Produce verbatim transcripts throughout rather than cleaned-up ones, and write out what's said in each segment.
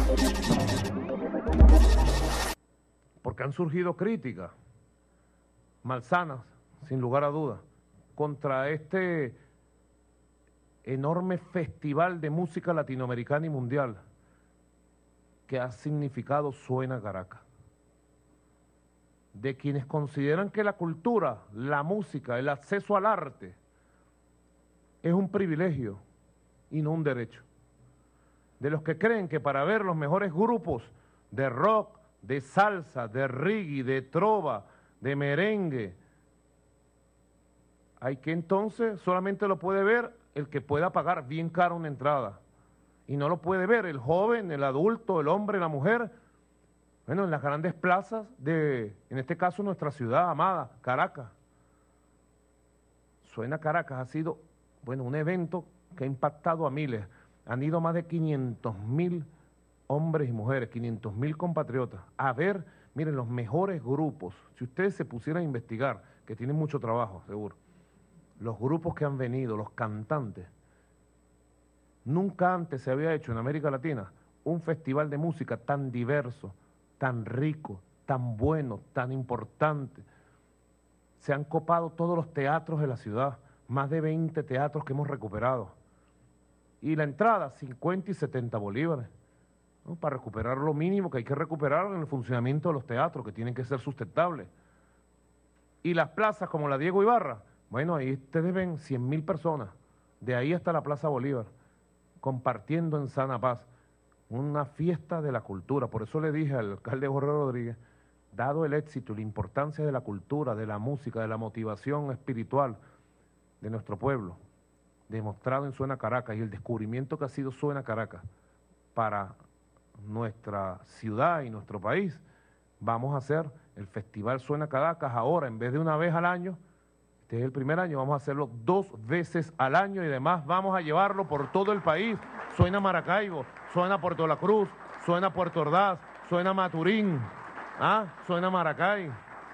Porque han surgido críticas malsanas, sin lugar a dudas, contra este enorme festival de música latinoamericana y mundial que ha significado Suena Caracas. De quienes consideran que la cultura, la música, el acceso al arte es un privilegio y no un derecho. De los que creen que para ver los mejores grupos de rock, de salsa, de reggae, de trova, de merengue, hay que entonces solamente lo puede ver el que pueda pagar bien caro una entrada. Y no lo puede ver el joven, el adulto, el hombre, la mujer. Bueno, en las grandes plazas de, en este caso, nuestra ciudad amada, Caracas. Suena Caracas ha sido, bueno, un evento que ha impactado a miles. Han ido más de quinientos mil hombres y mujeres, quinientos mil compatriotas, a ver, miren, los mejores grupos. Si ustedes se pusieran a investigar, que tienen mucho trabajo, seguro, los grupos que han venido, los cantantes, nunca antes se había hecho en América Latina un festival de música tan diverso, tan rico, tan bueno, tan importante. Se han copado todos los teatros de la ciudad, más de veinte teatros que hemos recuperado. Y la entrada, cincuenta y setenta bolívares, ¿no? Para recuperar lo mínimo que hay que recuperar en el funcionamiento de los teatros, que tienen que ser sustentables. Y las plazas como la Diego Ibarra, bueno, ahí ustedes ven cien mil personas, de ahí hasta la Plaza Bolívar, compartiendo en sana paz una fiesta de la cultura. Por eso le dije al alcalde Jorge Rodríguez, dado el éxito y la importancia de la cultura, de la música, de la motivación espiritual de nuestro pueblo, demostrado en Suena Caracas, y el descubrimiento que ha sido Suena Caracas para nuestra ciudad y nuestro país, vamos a hacer el Festival Suena Caracas ahora, en vez de una vez al año. Este es el primer año, vamos a hacerlo dos veces al año, y además vamos a llevarlo por todo el país. Suena Maracaibo, suena Puerto La Cruz, suena Puerto Ordaz, suena Maturín, ¿ah? Suena Maracay.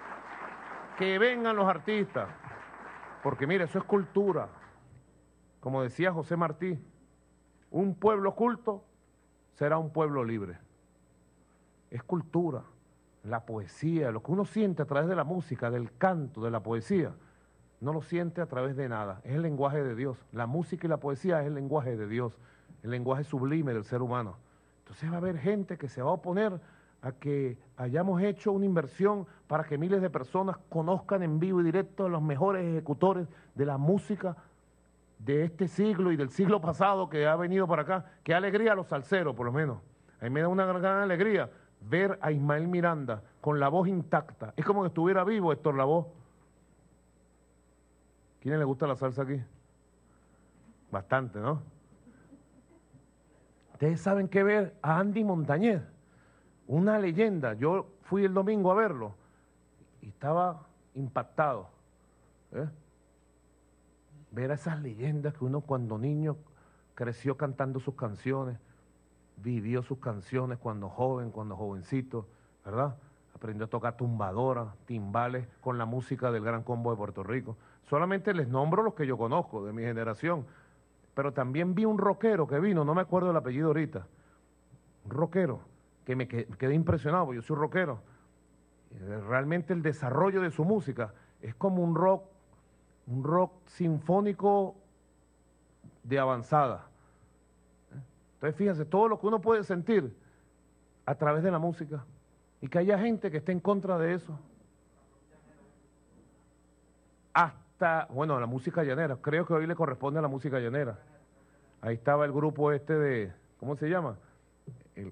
Que vengan los artistas, porque mire, eso es cultura. Como decía José Martí, un pueblo culto será un pueblo libre. Es cultura, la poesía, lo que uno siente a través de la música, del canto, de la poesía, no lo siente a través de nada, es el lenguaje de Dios. La música y la poesía es el lenguaje de Dios, el lenguaje sublime del ser humano. Entonces va a haber gente que se va a oponer a que hayamos hecho una inversión para que miles de personas conozcan en vivo y directo a los mejores ejecutores de la música de este siglo y del siglo pasado que ha venido para acá. Qué alegría a los salseros, por lo menos. A mí me da una gran, gran alegría ver a Ismael Miranda con la voz intacta. Es como que estuviera vivo Héctor Lavoe. ¿Quién le gusta la salsa aquí? Bastante, ¿no? Ustedes saben qué ver a Andy Montañez, una leyenda. Yo fui el domingo a verlo y estaba impactado. ¿eh? Ver a esas leyendas que uno cuando niño creció cantando sus canciones, vivió sus canciones cuando joven, cuando jovencito, ¿verdad? Aprendió a tocar tumbadora, timbales, con la música del Gran Combo de Puerto Rico. Solamente les nombro los que yo conozco, de mi generación. Pero también vi un rockero que vino, no me acuerdo el apellido ahorita, un rockero, que me quedé impresionado, porque yo soy rockero. Realmente el desarrollo de su música es como un rock, un rock sinfónico de avanzada. Entonces fíjense, todo lo que uno puede sentir a través de la música, y que haya gente que esté en contra de eso. Hasta, bueno, la música llanera, creo que hoy le corresponde a la música llanera. Ahí estaba el grupo este de, ¿cómo se llama? El,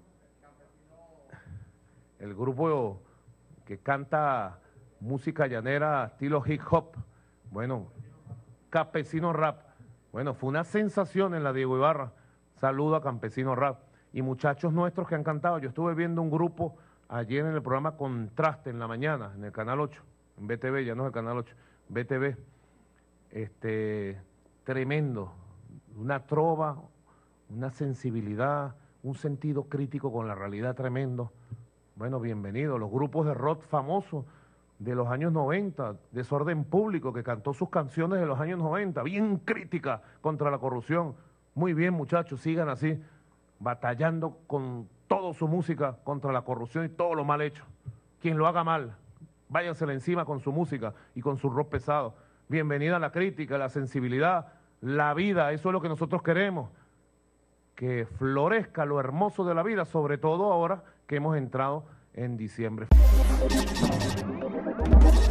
el grupo que canta música llanera estilo hip hop, bueno, Campesino Rap. Bueno, fue una sensación en la Diego Ibarra. Saludo a Campesino Rap. Y muchachos nuestros que han cantado. Yo estuve viendo un grupo ayer en el programa Contraste en la mañana, en el Canal ocho, en B T V, ya no es el Canal ocho, B T V. Este, tremendo. Una trova, una sensibilidad, un sentido crítico con la realidad tremendo. Bueno, bienvenido. Los grupos de rock famosos de los años noventa, Desorden Público, que cantó sus canciones de los años noventa, bien crítica contra la corrupción. Muy bien, muchachos, sigan así. batallando con toda su música contra la corrupción y todo lo mal hecho. Quien lo haga mal, váyansela encima con su música y con su rock pesado. Bienvenida a la crítica, la sensibilidad, la vida, eso es lo que nosotros queremos. Que florezca lo hermoso de la vida, sobre todo ahora que hemos entrado en diciembre.